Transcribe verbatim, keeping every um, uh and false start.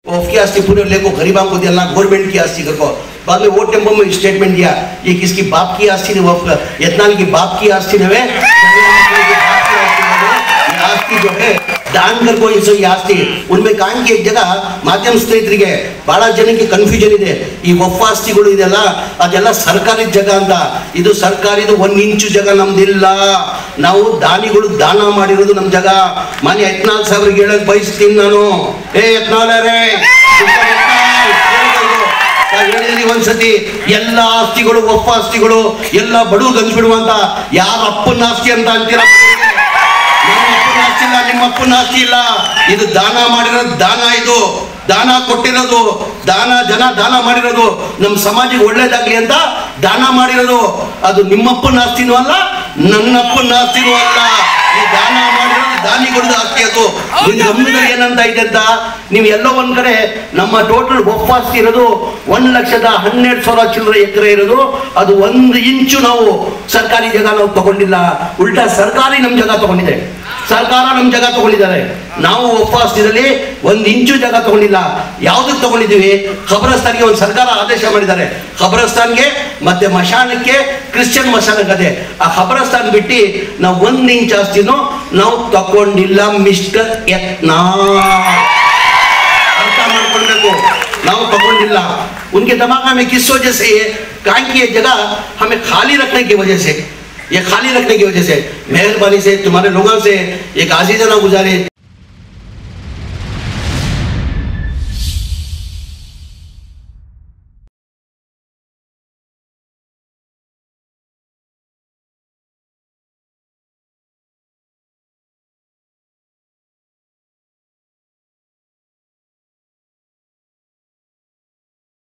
वफ की आस्ती पूरे लेको गरीबों को दिया, गवर्नमेंट की आस्ती को बाद में वो टेम्पो में स्टेटमेंट दिया ये किसकी बाप की आस्ती ने, वफ यत्नाल की बाप की आस्ती ने, आस्ती जो है दान कर को ये आस्ती उनमें काम की एक जगह माध्यम ಸ್ನೇಹಿತರಿಗೆ ಬಹಳ ಜನಕ್ಕೆ ಕನ್ಫ್ಯೂಷನ್ ಇದೆ ಈ ವಫ್ ಆಸ್ತಿಗಳು ಇದೆಲ್ಲ ಅದೆಲ್ಲ ಸರ್ಕಾರಿ ಜಾಗ ಅಂತ ಇದು ಸರ್ಕಾರಿದು ಒಂದು ಇಂಚು ಜಾಗ ನಮ್ದಿಲ್ಲ ನಾವು ದಾನಿಗಳು ದಾನ ಮಾಡಿರೋದು ನಮ್ಮ ಜಾಗ ಮಾನ್ಯ ಯತ್ನಾಳ್ ಸಾಹೇಬ್ರಿಗೆ ಹೇಳಕ್ ಬಯಸ್ತೀನಿ ನಾನು ಏ ಯತ್ನಾಳರೇ ಹೇಳಿದ್ರಿ ಒಂದ್ಸತಿ ಎಲ್ಲ ಆಸ್ತಿಗಳು ವಫ್ ಆಸ್ತಿಗಳು ಎಲ್ಲ ಬಡವ್ರಿಗೆ ಹಂಚ್ಬಿಡುವಂತ ಯಾರ ಅಪ್ಪನ ಆಸ್ತಿ ಅಂತ ಅಂತೀರ ನಿಮ್ಮ ಅಪ್ಪನ ಆಸ್ತಿ ಇಲ್ಲ ಇದು ದಾನ ಮಾಡಿರೋದು ದಾನ ಇದು ದಾನ ಕೊಟ್ಟಿರೋದು ದಾನ ಜನ ದಾನ ಮಾಡಿರೋದು ನಮ್ಮ ಸಮಾಜಕ್ಕೆ ಒಳ್ಳೇದಾಗ್ಲಿ ಅಂತ ದಾನ ಮಾಡಿರೋದು ಅದು ನಿಮ್ಮಪ್ಪನ ಆಸ್ತಿನೂ ಅಲ್ಲ ನನ್ನಪ್ಪನ ಆಸ್ತಿನೂ ಅಲ್ಲ ಈ ದಾನ ಮಾಡಿರೋದು ದಾನಿಗಳದ್ದು ಆಸ್ತಿ ಅದು ಗಮನದಲ್ಲಿ ಏನಂತ ಇದೆ ಅಂತ ನೀವು ಎಲ್ಲೋ ಒಂದ್ ಕಡೆ ನಮ್ಮ ಟೋಟಲ್ ವಫ್ ಆಸ್ತಿ ಇರೋದು ಒಂದ್ ಲಕ್ಷದ ಹನ್ನೆರಡು ಸಾವಿರ ಚಿಲ್ಲರೆ ಎಕರೆ ಇರೋದು ಅದು ಒಂದು ಇಂಚು ನಾವು ಸರ್ಕಾರಿ ಜಾಗ ನಾವು ತಗೊಂಡಿಲ್ಲ ಉಲ್ಟಾ ಸರ್ಕಾರಿ ನಮ್ಮ ಜಾಗ ತಗೊಂಡಿದೆ ಸರ್ಕಾರ ನಮ್ಮ ಜಾಗ ತಗೊಂಡಿದ್ದಾರೆ ನಾವು ವಫ್ ಆಸ್ತಿಯಲ್ಲಿ ಒಂದು ಇಂಚು ಜಾಗ ತಗೊಂಡಿಲ್ಲ ಯಾವುದಕ್ಕೆ ತಗೊಂಡಿದ್ದೀವಿ ಖಬರಸ್ತಾನ್ಗೆ ಒಂದು ಸರ್ಕಾರ ಆದೇಶ ಮಾಡಿದ್ದಾರೆ ಖಬರಸ್ತಾನ್ಗೆ ಮತ್ತೆ ಮಶಾನಕ್ಕೆ ಕ್ರಿಶ್ಚಿಯನ್ ಮಶಾನಕ್ಕೆ ಆ ಖಬರಸ್ತಾನ್ ಬಿಟ್ಟು ನಾವು ಒಂದು ಇಂಚ್ ಆಸ್ತಿನೂ ನಾವು ತಗೊಂಡಿಲ್ಲ ಮಿಸ್ಟರ್ ಯತ್ನಾಳ್ ಅರ್ಥ ಮಾಡ್ಕೊಳ್ಬೇಕು ನಾವು तಗೊಂಡಿಲ್ಲ उनके दिमाग में किस वजह से ये काहे की ये जगह हमें खाली रखने की वजह से ये खाली रखने की वजह से मेहरबानी से तुम्हारे लोगों से एक आजीज़ाना गुजारिश